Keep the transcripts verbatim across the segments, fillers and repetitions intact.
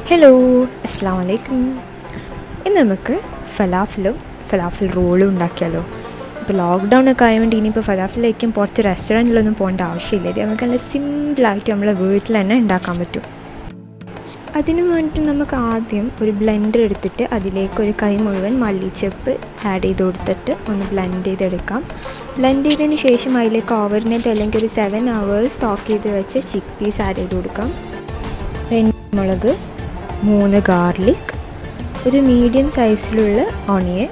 Hello അസ്സലാമു അലൈക്കും. ഇന്ന് നമുക്ക് ഫലാഫിലും ഫലാഫിൽ റോളും ഉണ്ടാക്കിയാലോ. ഇപ്പോൾ ലോക്ക്ഡൗൺ ഒക്കെ ആയതുകൊണ്ട് ഇനിയിപ്പോൾ ഫലാഫിലേക്കും പുറത്ത് റെസ്റ്റോറൻറ്റിലൊന്നും പോകേണ്ട ആവശ്യമില്ല. ഇത് നമുക്ക് നല്ല സിമ്പിളായിട്ട് നമ്മളെ വീട്ടിൽ തന്നെ ഉണ്ടാക്കാൻ പറ്റും. അതിന് വേണ്ടിയിട്ട് നമുക്ക് ആദ്യം ഒരു ബ്ലെൻഡർ എടുത്തിട്ട് അതിലേക്ക് ഒരു കൈ മുഴുവൻ മല്ലിച്ചപ്പ് ആഡ് ചെയ്ത് കൊടുത്തിട്ട് ഒന്ന് ബ്ലെൻഡ് ചെയ്തെടുക്കാം. ബ്ലെൻഡ് ചെയ്തതിന് ശേഷം അതിലേക്ക് ഓവർനൈറ്റ് അല്ലെങ്കിൽ ഒരു സെവൻ അവേഴ്സ് സോക്ക് ചെയ്ത് വെച്ച് ചിക്ക് പീസ് ആഡ് ചെയ്ത് കൊടുക്കാം. രണ്ട് മുളക്, മൂന്ന് ഗാർലിക്, ഒരു മീഡിയം സൈസിലുള്ള ഓണിയൻ,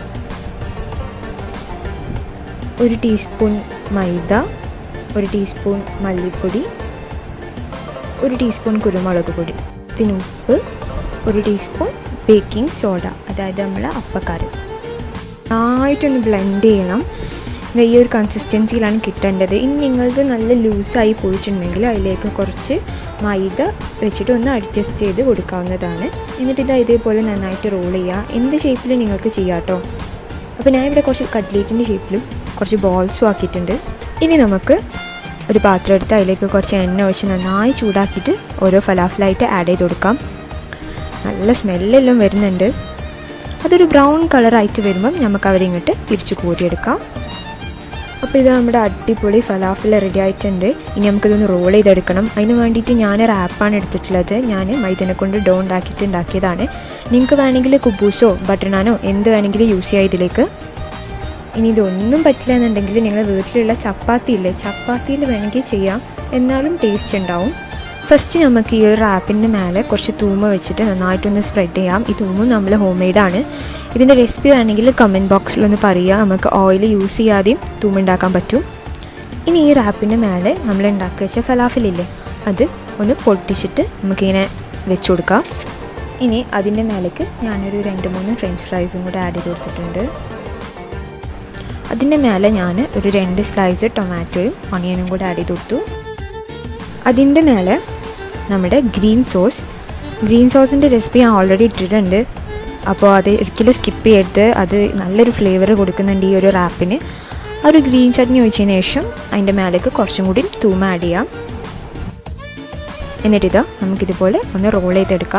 ഒരു ടീസ്പൂൺ മൈദ, ഒരു ടീസ്പൂൺ മല്ലിപ്പൊടി, ഒരു ടീസ്പൂൺ കുരുമുളക് പൊടി, ഇതിന് ഉപ്പ്, ഒരു ടീസ്പൂൺ ബേക്കിംഗ് സോഡ, അതായത് നമ്മൾ അപ്പക്കാരം. നന്നായിട്ടൊന്ന് ബ്ലെൻഡ് ചെയ്യണം. ഈ ഒരു കൺസിസ്റ്റൻസിയിലാണ് കിട്ടേണ്ടത്. ഇനി നിങ്ങളത് നല്ല ലൂസായി പോയിട്ടുണ്ടെങ്കിൽ അതിലേക്ക് കുറച്ച് മൈദ വെച്ചിട്ട് ഒന്ന് അഡ്ജസ്റ്റ് ചെയ്ത് കൊടുക്കാവുന്നതാണ്. എന്നിട്ട് ഇത് ഇതേപോലെ നന്നായിട്ട് റോൾ ചെയ്യുക. എന്ത് ഷേപ്പിൽ നിങ്ങൾക്ക് ചെയ്യാം കേട്ടോ. അപ്പോൾ ഞാനിവിടെ കുറച്ച് കട്ട്ലേറ്റിൻ്റെ ഷേപ്പിലും കുറച്ച് ബോൾസും ആക്കിയിട്ടുണ്ട്. ഇനി നമുക്ക് ഒരു പാത്രം എടുത്ത് അതിലേക്ക് കുറച്ച് എണ്ണ ഒഴിച്ച് നന്നായി ചൂടാക്കിയിട്ട് ഓരോ ഫലാഫിലായിട്ട് ആഡ് ചെയ്ത് കൊടുക്കാം. നല്ല സ്മെല്ലെല്ലാം വരുന്നുണ്ട്. അതൊരു ബ്രൗൺ കളറായിട്ട് വരുമ്പം നമുക്ക് അവരിങ്ങോട്ട് തിരിച്ച് കോരിയെടുക്കാം. അപ്പോൾ ഇത് നമ്മുടെ അടിപൊളി ഫലാഫിൽ റെഡി ആയിട്ടുണ്ട്. ഇനി നമുക്കിതൊന്ന് റോൾ ചെയ്തെടുക്കണം. അതിന് വേണ്ടിയിട്ട് ഞാനൊരു ആപ്പാണ് എടുത്തിട്ടുള്ളത്. ഞാൻ മൈദനെ കൊണ്ട് ഡോ ഉണ്ടാക്കിയിട്ട് ഉണ്ടാക്കിയതാണ്. നിങ്ങൾക്ക് വേണമെങ്കിൽ കുബൂസോ ബട്ടർ നാനോ എന്ത് വേണമെങ്കിലും യൂസ് ചെയ്യാം ഇതിലേക്ക്. ഇനി ഇതൊന്നും പറ്റില്ല എന്നുണ്ടെങ്കിൽ നിങ്ങൾ വീട്ടിലുള്ള ചപ്പാത്തി ഇല്ലേ, ചപ്പാത്തിയിൽ വേണമെങ്കിൽ ചെയ്യാം, എന്നാലും ടേസ്റ്റ് ഉണ്ടാവും. ഫസ്റ്റ് നമുക്ക് ഈ ഒരു റാപ്പിൻ്റെ മേലെ കുറച്ച് തൂമ വെച്ചിട്ട് നന്നായിട്ടൊന്ന് സ്പ്രെഡ് ചെയ്യാം. ഈ തൂമും നമ്മൾ ഹോം മെയ്ഡാണ്. ഇതിൻ്റെ റെസിപ്പി വേണമെങ്കിൽ കമൻറ്റ് ബോക്സിലൊന്ന് പറയുക. നമുക്ക് ഓയിൽ യൂസ് ചെയ്യാതെയും തൂമ ഉണ്ടാക്കാൻ പറ്റും. ഇനി ഈ റാപ്പിൻ്റെ മേലെ നമ്മൾ ഉണ്ടാക്കി വെച്ച ഫലാഫിലില്ലേ, അത് ഒന്ന് പൊട്ടിച്ചിട്ട് നമുക്കിങ്ങനെ വെച്ച് കൊടുക്കാം. ഇനി അതിൻ്റെ മേലേക്ക് ഞാനൊരു രണ്ട് മൂന്ന് ഫ്രഞ്ച് ഫ്രൈസും കൂടെ ആഡ് ചെയ്ത് കൊടുത്തിട്ടുണ്ട്. അതിൻ്റെ മേലെ ഞാൻ ഒരു രണ്ട് സ്ലൈസ് ടൊമാറ്റോയും ഓണിയനും കൂടെ ആഡ് ചെയ്ത് കൊടുത്തു. അതിൻ്റെ മേലെ നമ്മുടെ ഗ്രീൻ സോസ് ഗ്രീൻ സോസിൻ്റെ റെസിപ്പി ഞാൻ ഓൾറെഡി ഇട്ടിട്ടുണ്ട്. അപ്പോൾ അത് ഒരിക്കലും സ്കിപ്പ് ചെയ്യരുത്. അത് നല്ലൊരു ഫ്ലേവർ കൊടുക്കുന്നുണ്ട് ഈ ഒരു റാപ്പിന്. ആ ഒരു ഗ്രീൻ ചട്നി ഒഴിച്ചതിന് ശേഷം അതിൻ്റെ മേലേക്ക് കുറച്ചും കൂടി തൂമ ആഡ് ചെയ്യാം. എന്നിട്ടിത് നമുക്കിതുപോലെ ഒന്ന് റോൾ ചെയ്തെടുക്കാം.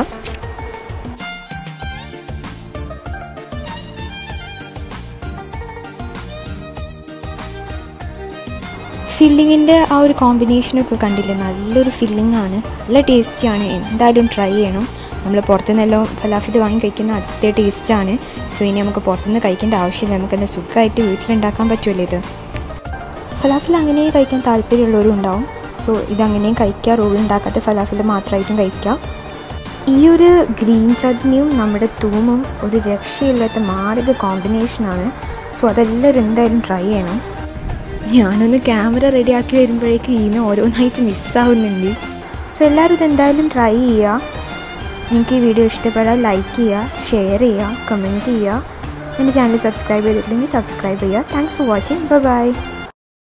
ഫില്ലിങ്ങിൻ്റെ ആ ഒരു കോമ്പിനേഷനൊക്കെ കണ്ടില്ലേ, നല്ലൊരു ഫില്ലിങ്ങാണ്, നല്ല ടേസ്റ്റിയാണ്. എന്തായാലും ട്രൈ ചെയ്യണം. നമ്മൾ പുറത്തുനിന്നെല്ലാം ഫലാഫിൽ വാങ്ങി കഴിക്കുന്ന അതേ ടേസ്റ്റാണ്. സോ ഇനി നമുക്ക് പുറത്തുനിന്ന് കഴിക്കേണ്ട ആവശ്യമില്ല. നമുക്കെന്താ സുഖമായിട്ട് വീട്ടിലുണ്ടാക്കാൻ പറ്റുമല്ലോ ഇത്. ഫലാഫിൽ അങ്ങനെ കഴിക്കാൻ താല്പര്യമുള്ളവരും ഉണ്ടാവും. സോ ഇതങ്ങനെയും കഴിക്കുക. റോൾ ഉണ്ടാക്കാത്ത ഫലാഫിൽ മാത്രമായിട്ടും കഴിക്കാം. ഈ ഒരു ഗ്രീൻ ചട്നിയും നമ്മുടെ തൂമും ഒരു രക്ഷയില്ലാത്ത മാരക കോമ്പിനേഷനാണ്. സോ അതെല്ലാവരും എന്തായാലും ട്രൈ ചെയ്യണം. ഞാനൊന്ന് ക്യാമറ റെഡിയാക്കി വരുമ്പോഴേക്കും ഇതിന് ഓരോന്നായിട്ട് മിസ്സാവുന്നുണ്ട്. സോ എല്ലാവരും ഇതെന്തായാലും ട്രൈ ചെയ്യുക. നിങ്ങൾക്ക് ഈ വീഡിയോ ഇഷ്ടപ്പെടാൻ ലൈക്ക് ചെയ്യുക, ഷെയർ ചെയ്യുക, കമൻറ്റ് ചെയ്യുക. എൻ്റെ ചാനൽ സബ്സ്ക്രൈബ് ചെയ്തിട്ടില്ലെങ്കിൽ സബ്സ്ക്രൈബ് ചെയ്യുക. Thanks for watching. Bye by.